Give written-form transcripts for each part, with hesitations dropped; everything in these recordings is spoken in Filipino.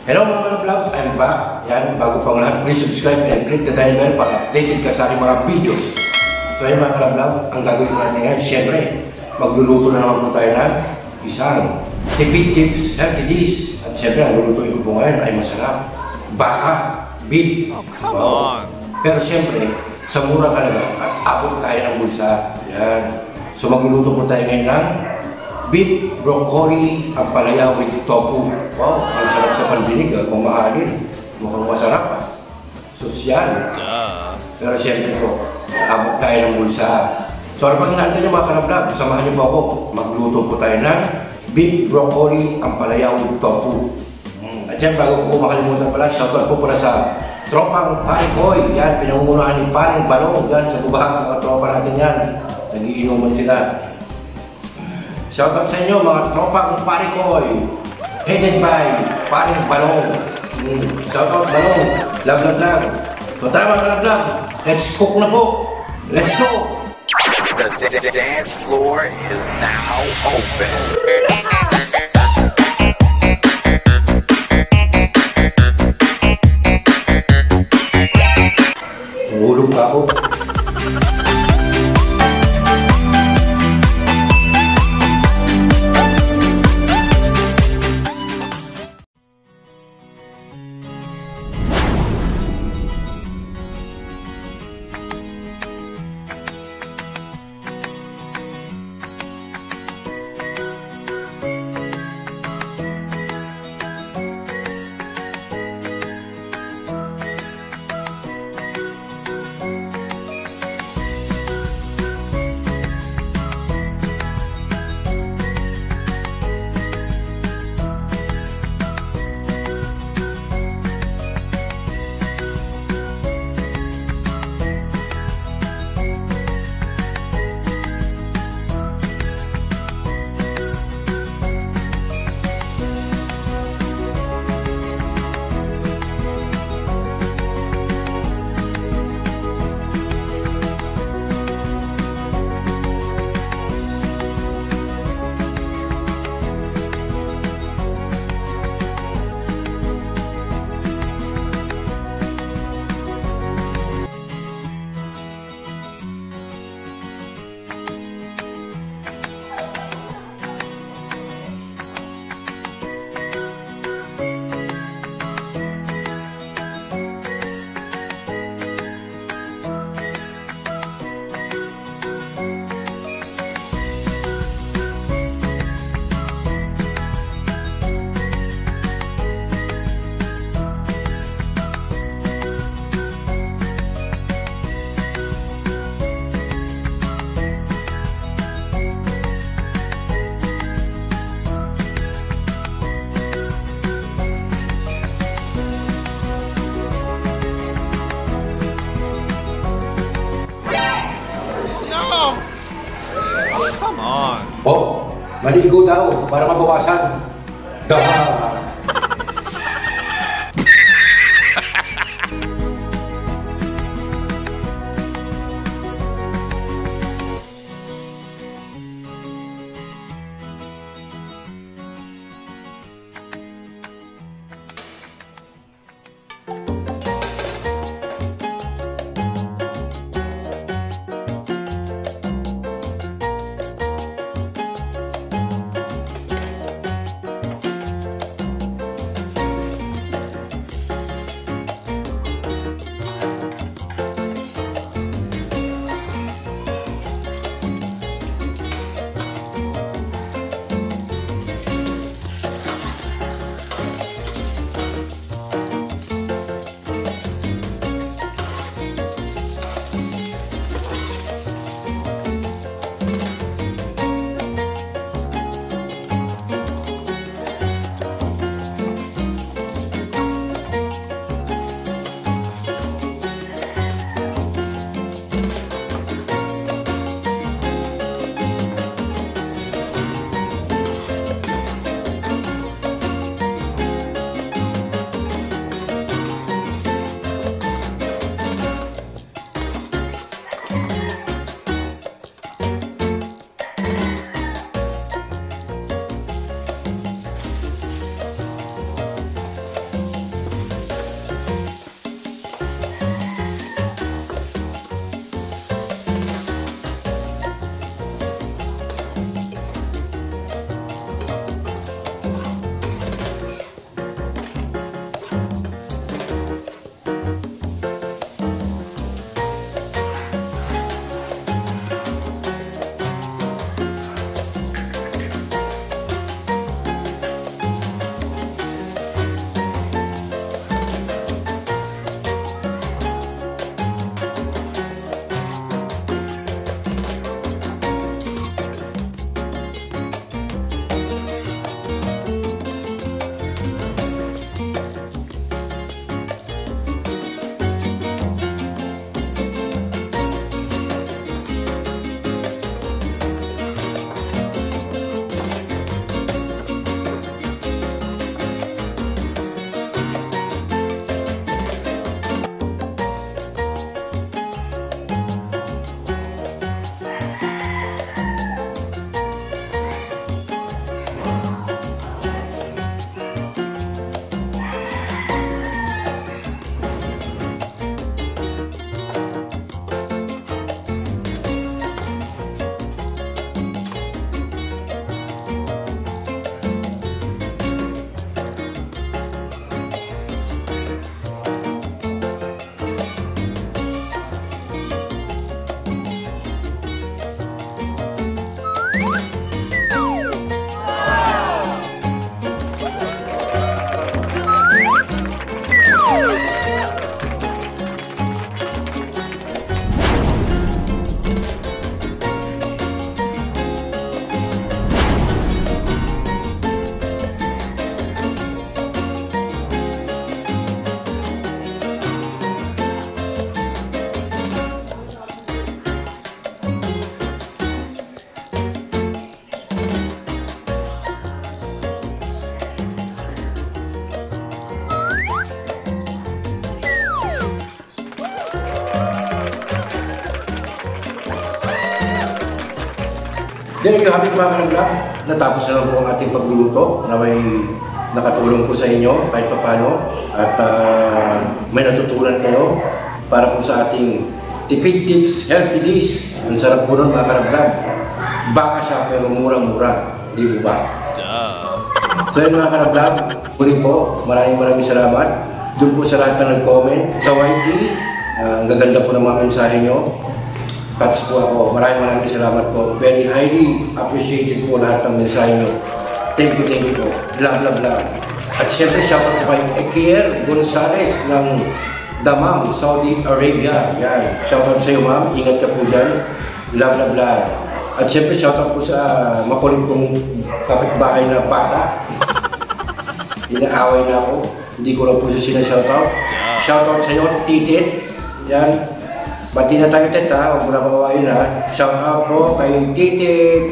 Hello mga vlog, I'm back. Yan, bago pang lahat, please subscribe and click the tiny bell para updated ka sa aking mga videos. So yan mga vlog, ang gagawin natin ngayon, syempre, magluluto na naman po tayo ng isang tipid tips, healthy dish. At syempre, ang lulutuin ko po ngayon ay masarap. Baka, beef. Oh, come on! Pero syempre, sa murang halaga at abot kaya ng bulsa. Yan. So magluluto po tayo ngayon ng beef broccoli ang palaya with tofu. Wow, ang sarap sa pandinig. Kung mahalin, mukhang masarap pa. Sosyal. Pero syempre po, abot kaya ng bulsa. So ano pang inaantay niyo mga ka-vlog? Samahan niyo po ako. Magluto po tayo ng beef broccoli ang palaya with tofu. At yan, bago ko makalimutan pala, shoutout po pala sa tropang Parikoy. Yan, pinangungunahan ni Paring Balong. Yan, sa tubahang mga tropa natin yan. Nagiinuman sila. Shoutout sa inyo mga tropang Parikoy. Headed by Paring Balong. Shoutout Balong. Love, love, love. So tara mga vlog. Let's cook na po. Let's go. The dance floor is now open. Tulog ako. Come on. Oh, maligo daw para mabawasan. Daha. There you have it mga kalaglag. Natapos na lang po ang ating pagluluto na may nakatulong po sa inyo kahit papano. At may natutunan kayo para po sa ating tipid tips, healthy dish. Ang sarap po nun mga kalaglag. Baka siya pero murang-mura. Di ba ba? So yun mga kalaglag, muli po, maraming salamat. Doon po sa lahat na nag-comment. Sa YT, ang gaganda po ng mga mensahe nyo. Touch po ako. Maraming salamat po. Very highly appreciated po lahat ng mensahe nyo. Thank you po. Love. At syempre, shoutout po kay Ekier Gonzalez ng Damam, Saudi Arabia. Yan. Shoutout sa iyo, ma'am. Ingat ka po dyan. Love. At syempre, shoutout po sa makulit kong kapitbahay na bata. Inaaway na ako. Hindi ko lang po siya sinashoutout. Shoutout sa iyo, Titit. Yan. Bati na tayo, Tet, ha? Huwag mo na pabawain, ha? Shoutout po kay Titit.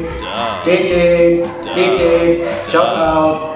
Titit. Shoutout.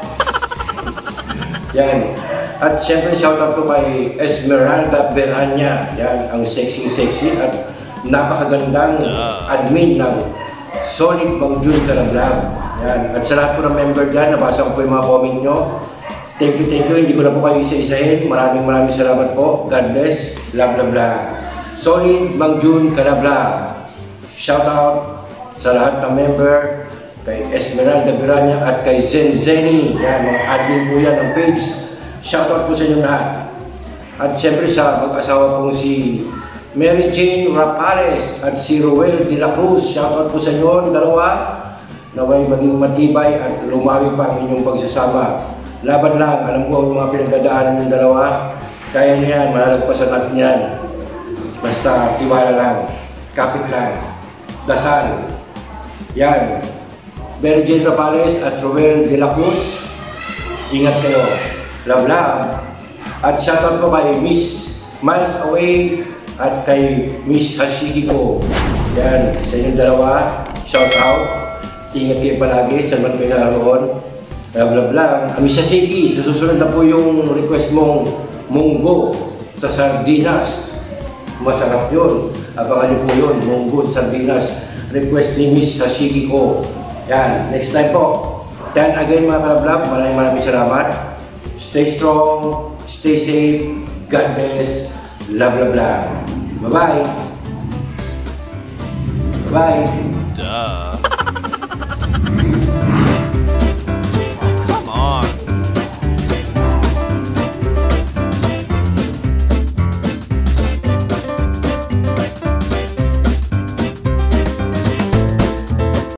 Yan. At syempre, shoutout po kay Esmeralda Berhanya. Yan, ang sexy at napakagandang admin ng Solid Bangjun Kalaglag. Yan. At sa lahat po ng member dyan, nabasa ko po yung mga comment nyo. Thank you. Hindi ko na po kayo isa-isahin. Maraming salamat po. God bless. Love. Solid Bangjun Kalaglag. Shoutout sa lahat ng member. Kay Esmeralda Berhanya at kay Zeni. Yan, mga admin po yan ng page. Shoutout po sa inyo lahat. At syempre sa mag-asawa pong si Mary Jane Rapales at si Roel de la Cruz. Shoutout po sa inyo, dalawa. Naway maging matibay at lumawi pa ang inyong pagsasama. Laban lang, alam ko ang mga pinagdadaanan ng dalawa. Kaya niyan, malalagpasan natin yan. Basta tiwala lang, kapit lang, dasal. Yan. Mary Jane Rapales at Roel de la Cruz. Ingat kayo. Love. At shoutout ko kay Miss Miles Away at kay Miss Hashihiko. Yan, sa inyong dalawa, shout out. Ingat kayo palagi, saan man kayo naroon. Love. Miss Hashiki, sa susunod na po yung request mong munggo sa sardinas. Masarap yun. Abangan niyo po yun, munggo sa sardinas. Request ni Miss Hashihiko. Yan, next time po. Then again mga kalab, maraming salamat. Stay strong, stay safe, God bless, love. Bye-bye. Bye. Duh.